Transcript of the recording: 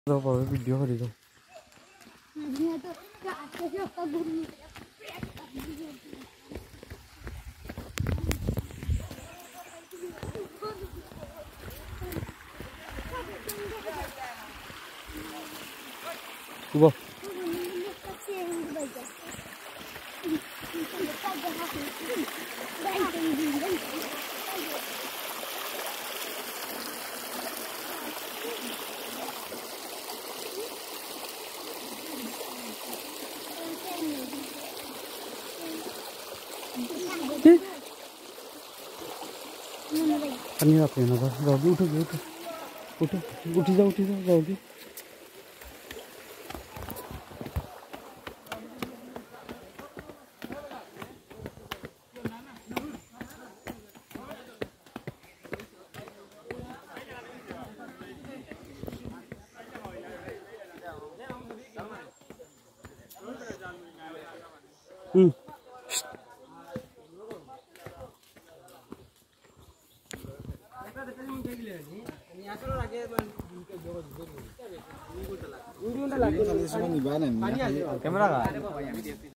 video कर दो वो पानी आप लेना था रॉगी उठो उठो उठो उठी जाओ रॉगी कैमरा